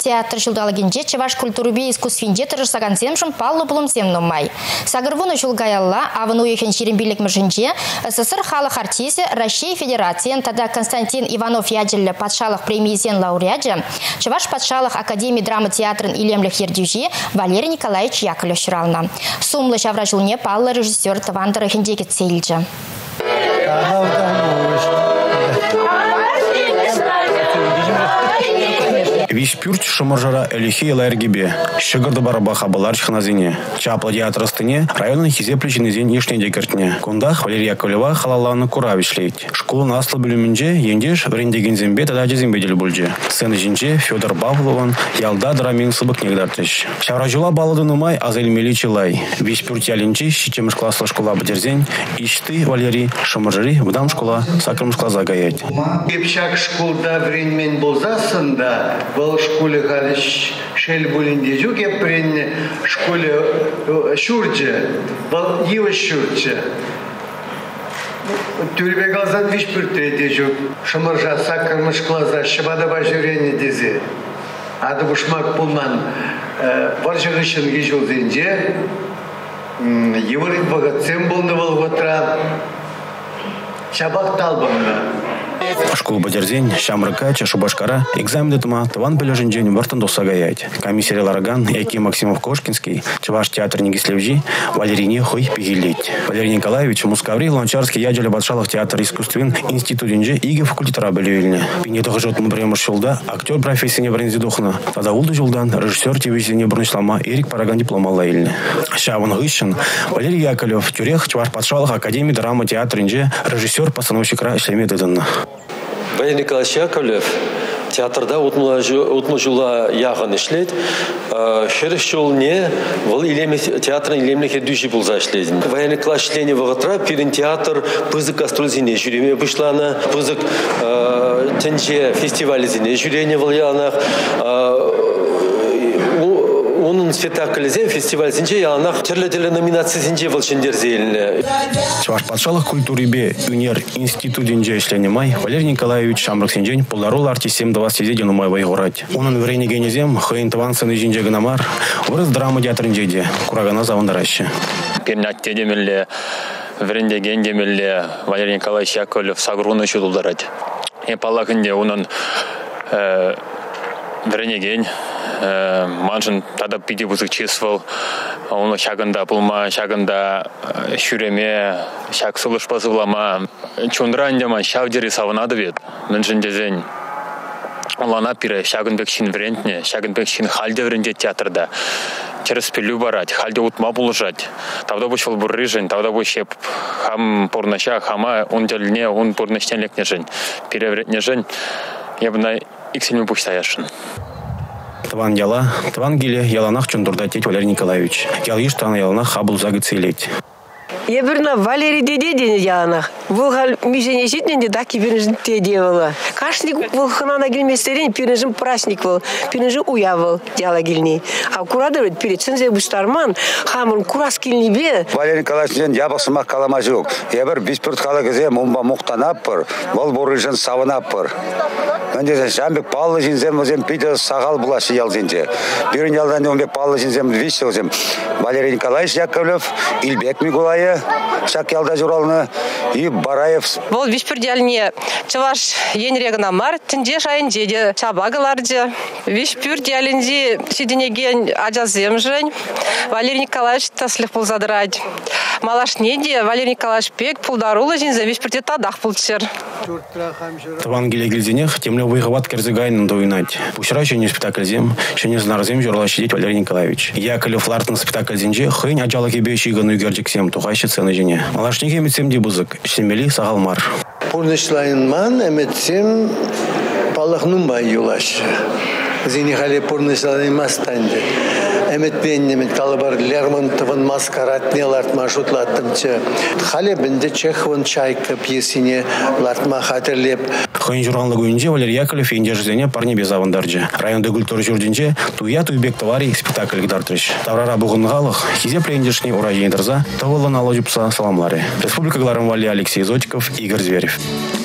Театр жылдалыгенде Чеваш культурубе искусствинде тырышсаган земшым паллы булым земномай. Сагырвуны жылгаялла авыну ехен шерембилік мыжынже СССР халық артисі Россия Федерациян тада Константин Иванов яджелі патшалық премиесен лауреаджы Чеваш патшалық Академии драмы театрын илемлік ердюже Валерий Николаевич Яковлев шырална. Сумлы шавра жылне паллы режиссер Тавандыры хендегі цейлджі. Весь пюрт шамаржара элихи лайргибе. Щегорда барабаха баларч ханазине. Чапла театрастыне районный хизе плечины зень ешне декартне. Кундах Валерия Яковлева халаланы куравич лейт. Школа насла білімінже ендеш врендеген зембе тадачы зембедел бульже. Сцены жинже Федор Павлован ялда драмин сыбык негдартыш. Шавражула баладыны май азель меличи лай. Весь пюрт ялинчи щичемыш класла школа бадерзень. Ишты Валерий шамаржари вдам школа сакрым школа загаять. Кепшак школда времен болзасында в школе галиш шел булинде жуке прен школе шурче был его шурче тюрьме газан виш пиртреде жук шамаржа сакырмыш клаза шабада бажырение дезе ады бушмак пулман варжыгышын гижул зенже еврит богатцем болны волготра шабак талбамна. Школа бадерзень, шамрыка, чашубашкара, экзамены тыма, таван бележен день вартан досагаять. Комиссия Лараган, Яки Максимов Кошкинский, Чеваш театр Негислевжи, Валерий Нехой пигилить. Валерий Николаевич, Мускаври, Ланчарский, Яджали Батшалов театр искусствен, институт инже, иге факультет рабелюильне. Пинету хажот мудремор шулда, актер профессии не брензидухна. Тада улды жулдан, режиссер телевизии не брончлама, Эрик Параган диплома лаильне. Шаван Гыщин, Валерий Яковлев, Тюрех, Чеваш Батшалов, Академии драмы театр инже, режиссер, постановщик Шлеме Дыдана. Валерий Николаевич Яковлев театрда утну жула яғын ішлет. Шеріш жолне бұл театрын илемліке дүйші бұлза ішледін. Валерий Николаевич лене вағытра пирин театр пызык гастролзіне жүреме бұшланы, пызык тінже фестивалізіне жүрене вылянақ. Onun спектакльзе фестиваль зинже яланах терлі номинация зинже волшендер зейліне. Чеваш патшалық культурибе Юнер институт инже ішленемай Валерий Николаевич шамрық сенжен полдарол артисем 20 денумай вайғырать. Onun врени генезем хайын таван сыны жинже гынамар вырыз драма театр инжеде курагана завандараще. Пернатте демелле вренде ген демелле Валерий Николаевич Яковлев сагруны шудулдарать. Епалакынде onun вренеген манжын тада пиде бузык чесвал, оны шагында пулма, шагында шүреме, шаг сылыш пазылама, чундырандема шавдері савынады бет, мінжін дезен. Олана пире шагын бекшин врентне, шагын бекшин халде вренде театрда. Через пилю барать, халде утма булыжать. Тавда бушвал буррыжен, тавда бушеп хам порнаща, хама он дельне, он порнащен лекнежен. Пире врентнежен, я бы на иксельме пуштаяшын. Таван яла, таван гиле яланах чундурда теть Валерий Николаевич. Ялиш тана яланах хабул загыцелеть. Я берна Валерий дедеден яланах. Вулгал мижене житненде даки бирнежин те девала. Кашник вулхана гилместерин пирнежин праздник вол, пирнежин уявол дяла гилни. А курадыр перед цензе буштарман хамын курас гилни бе. Валерий Николаевич ябасымак каламажук. Я бер биспирт калагызе мумба муктанаппыр, вол бурыжын савынаппыр. Önce şambek pahalı jinsem özem pide sağal bulaşı yal zince. Birin yaldan önce pahalı jinsem viş özem. Валерий Николаевич Яковлев, İlbek Migulayı, şak yalda juralını, и Бараев. Бұл вишпүрдяліне чываш енрегін амар, тінже шайын жеде чабағыларды. Вишпүрдялінде шеденеген ажазем жын, Валерий Николаевич таслық бұл задырады. Малашнеде Валерий Николаевич пек пулдарулы жинзе вишпүрде тадақ пулчыр. Таван гиле гильзенех темле выховат керзыгайнын доинать. Пушра ще не спектакль зем, ще не знарзем журла щадить Валерий Николаевич. Яковлев лартын спектакль зенже хыйн ажалы кебе шиган уйгерджик сем тухайшы цены жене. Малашнеге митсем дебузык, штемели сағалмар. Пурнышлайынман әметсем палықнын бай юлашы. Зені халі пурнышлайынмастанды. Эмет беннемет калыбар Лермонтовын маскаратне лартма шутлаттымчы. Халі бінде Чеховын чайка пьесине лартма хатерлеп. Хыйн журналны көйінже Валерий Яковлев енде жизене парне безавындаржы. Районда культуры жүрдінже туя туйбек товари спектакль гдартрыш. Таврара бұғынғалық, хизе плейндешни ура ендірза, тавылын алы жүпса саламлары. Республика Гларым Вали Алексей Зотиков, Игорь Зверев.